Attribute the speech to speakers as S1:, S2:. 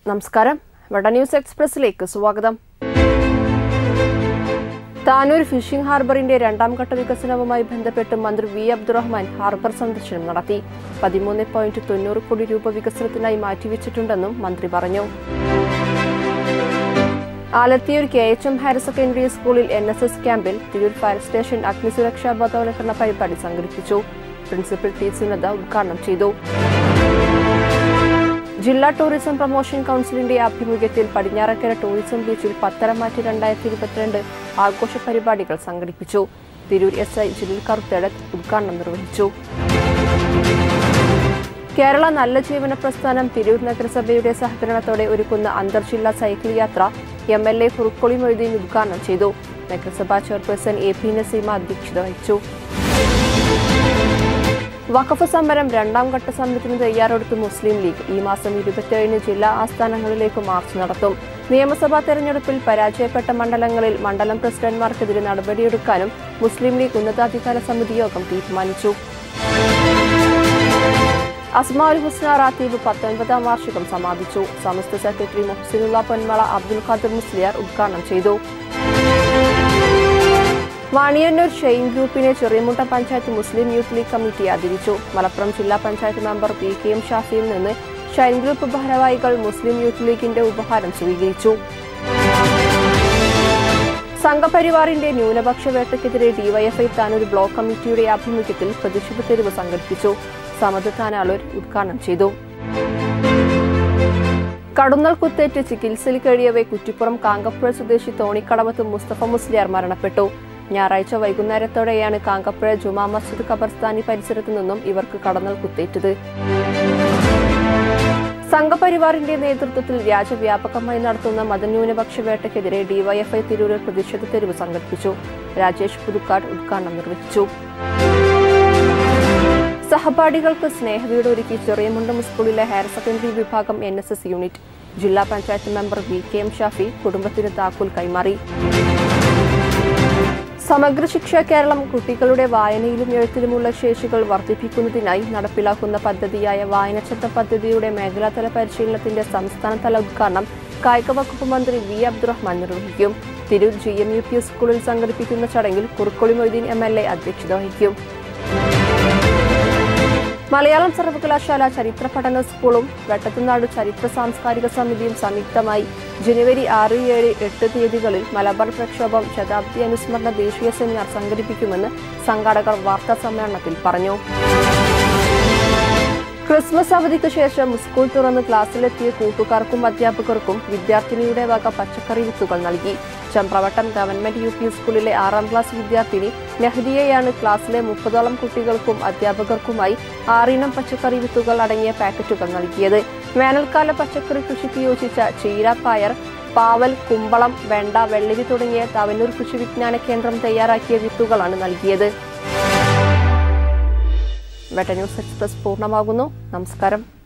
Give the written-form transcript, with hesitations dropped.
S1: നമസ്കാരം. വട ന്യൂസ് എക്സ്പ്രസിലേക്ക് സ്വാഗതം. താനൂർ ഫിഷിംഗ് ഹാർബറിന്റെ രണ്ടാം ഘട്ട വികസനവുമായി ബന്ധപ്പെട്ട് മന്ത്രി വി അബ്ദുറഹ്മാൻ ഹാർബർ സന്ദർശനം നടത്തി. 13.90 കോടി രൂപ വികസനത്തിനായി മാറ്റിവെച്ചിട്ടുണ്ടെന്നും മന്ത്രി പറഞ്ഞു. ആലത്തിയൂർ KHM ഹയർ സെക്കൻഡറി സ്കൂളിൽ NSS ക്യാമ്പിൽ തിരൂർ ഫയർ സ്റ്റേഷൻ അഗ്നിസുരക്ഷാ ബോധവൽക്കരണ പരിപാടി സംഘടിപ്പിച്ചു. പ്രിൻസിപ്പൽ ടി സുനന്ദ ഉദ്ഘാടനം ചെയ്തു. ജില്ലാ ടൂറിസം പ്രൊമോഷൻ കൌൺസിലിന്റെ ആഭിമുഖ്യത്തിൽ പടിഞ്ഞാറക്കര ടൂറിസം ബീച്ചിൽ പത്തരമാറ്റ് 2022 ആഘോഷ പരിപാടികൾ സംഘടിപ്പിച്ചു. തിരൂർ SI ജില്ലൽ കറുത്തേടത്ത് ഉദ്ഘാടനം നിർവഹിച്ചു. കേരള നല്ല ജീവന പ്രസ്ഥാനം തിരൂർ നഗരസഭയുടെ സഹകരണത്തോടെ ഒരുക്കുന്ന അന്തർജില്ലാ സൈക്കിൾ യാത്ര MLA കുറുക്കോളി മൊയ്തീൻ ഉദ്ഘാടനം ചെയ്തു. നഗരസഭാ ചെയർപേഴ്സൺ AP നസീമ അധ്യക്ഷത വഹിച്ചു. വഖഫ് സമരം രണ്ടാം ഘട്ട സമരത്തിന് തയ്യാറെടുത്ത് മുസ്ലിം ലീഗ് ഈ മാസം 27 ജില്ലാ ആസ്ഥാനങ്ങളിലേക്ക് മാർച്ച് നടത്തും. നിയമസഭാ തെരഞ്ഞെടുപ്പിൽ പരാജയപ്പെട്ട മണ്ഡലങ്ങളിൽ മണ്ഡലം പ്രസിഡന്റ്മാർക്കെതിരെ നടപടിയെടുക്കാനും മുസ്ലിം ലീഗ് ഉന്നതാധികാര സമിതി യോഗം തീരുമാനിച്ചു. അസ്മാഉൽ ഹുസ്ന റാത്തീബ് 19ാം വാർഷികം സമാപിച്ചു. സമസ്ത സെക്രട്ടറി മുഹ്സിനുള്ള പൊന്മള അബ്ദുൽ ഖാദർ മുസ്ലിയാർ ഉദ്ഘാടനം ചെയ്തു. വാണിയന്നൂർ ഷെയ്ൻ ഗ്രൂപ്പിനെ ചെറിയമുട്ട പഞ്ചായത്ത് മുസ്ലിം യൂത്ത് ലീഗ് കമ്മിറ്റി ആദരിച്ചു. മലപ്പുറം ജില്ലാ പഞ്ചായത്ത് മെമ്പർ PKM ഷാഫിയിൽ നിന്ന് ഷൈൻ ഗ്രൂപ്പ് ഭാരവാഹികൾ മുസ്ലിം യൂത്ത് ലീഗിന്റെ ഉപഹാരം സ്വീകരിച്ചു. സംഘപരിവാറിന്റെ ന്യൂനപക്ഷ വേട്ടയ്ക്കെതിരെ DYFI താനൂർ ബ്ലോക്ക് കമ്മിറ്റിയുടെ ആഭിമുഖ്യത്തിൽ പ്രതിഷേധ തെരുവ് സംഘടിപ്പിച്ചു. സമദ് താനാളൂർ ഉദ്ഘാടനം ചെയ്തു. കടുന്നൽ കുത്തേറ്റ് ചികിത്സയിൽ കഴിയവേ കുറ്റിപ്പുറം കാങ്കപ്പുഴ സ്വദേശി തോണിക്കടവത്ത് മുസ്തഫ മുസ്ലിയാർ മരണപ്പെട്ടു. ഞായറാഴ്ച വൈകുന്നേരത്തോടെയാണ് കാങ്കപ്പുഴ ജുമാ മസ്ജിദ് ഖബർസ്ഥാനി പരിസരത്തു നിന്നും ഇവർക്ക് കടന്നൽ കുത്തേറ്റത്. സംഘപരിവാറിന്റെ നേതൃത്വത്തിൽ രാജ്യവ്യാപകമായി നടത്തുന്ന മതന്യൂനപക്ഷ വേട്ടയ്ക്കെതിരെ DYFI തിരൂരിൽ പ്രതിഷേധ തെരുവ് സംഘടിപ്പിച്ചു. രാജേഷ് പുതുക്കാട് ഉദ്ഘാടനം നിർവഹിച്ചു. സഹപാഠികൾക്ക് സ്നേഹവീട് ഒരുക്കി ചെറിയമുണ്ടം സ്കൂളിലെ ഹയർ സെക്കൻഡറി വിഭാഗം NSS യൂണിറ്റ്. ജില്ലാ പഞ്ചായത്ത് മെമ്പർ VKM ഷാഫി കുടുംബത്തിന് താക്കോൽ കൈമാറി. സമഗ്ര ശിക്ഷ കേരളം കുട്ടികളുടെ വായനയിലും എഴുത്തിലുമുള്ള ശേഷികൾ വർദ്ധിപ്പിക്കുന്നതിനായി നടപ്പിലാക്കുന്ന പദ്ധതിയായ വായനച്ചട്ട പദ്ധതിയുടെ മേഖലാതല പരിശീലനത്തിന്റെ സംസ്ഥാനതല ഉദ്ഘാടനം കായിക വകുപ്പ് മന്ത്രി വി അബ്ദുറഹ്മാൻ നിർവഹിക്കും. തിരൂർ GMUP സ്കൂളിൽ സംഘടിപ്പിക്കുന്ന ചടങ്ങിൽ കുറുക്കോളി മൊയ്തീൻ MLA അധ്യക്ഷത വഹിക്കും. മലയാളം സർവകലാശാല ചരിത്ര പഠന സ്കൂളും വെട്ടത്തുനാട് ചരിത്ര സാംസ്കാരിക സമിതിയും സംയുക്തമായി ജനുവരി 6, 7, 8 തീയതികളിൽ മലബാർ പ്രക്ഷോഭം ശതാബ്ദി അനുസ്മരണ ദേശീയ സെമിനാർ സംഘടിപ്പിക്കുമെന്ന് സംഘാടകർ വാർത്താ സമ്മേളനത്തിൽ പറഞ്ഞു. ക്രിസ്മസ് അവധിക്ക് ശേഷം സ്കൂൾ തുറന്ന് ക്ലാസ്സിലെത്തിയ കൂട്ടുകാർക്കും അധ്യാപകർക്കും വിദ്യാർത്ഥിനിയുടെ വക പച്ചക്കറി വിത്തുകൾ നൽകി. ചമ്പ്രവട്ടം ഗവൺമെന്റ് UP സ്കൂളിലെ 6ാം ക്ലാസ് വിദ്യാർത്ഥിനി നഹ്ദിയയാണ് ക്ലാസ്സിലെ 30ഓളം കുട്ടികൾക്കും അധ്യാപകർക്കുമായി 6 ഇനം പച്ചക്കറി വിത്തുകൾ അടങ്ങിയ പാക്കറ്റുകൾ നൽകിയത്. വേനൽക്കാല പച്ചക്കറി കൃഷിക്ക് യോജിച്ച ചീര, പയർ, പാവൽ, കുമ്പളം, വെണ്ട, വെള്ളരി തുടങ്ങിയ തവനൂർ കൃഷി വിജ്ഞാന കേന്ദ്രം തയ്യാറാക്കിയ വിത്തുകളാണ് നൽകിയത്. വെട്ട ന്യൂസ് എക്സ്പ്രസ് പൂർണ്ണമാകുന്നു. നമസ്കാരം.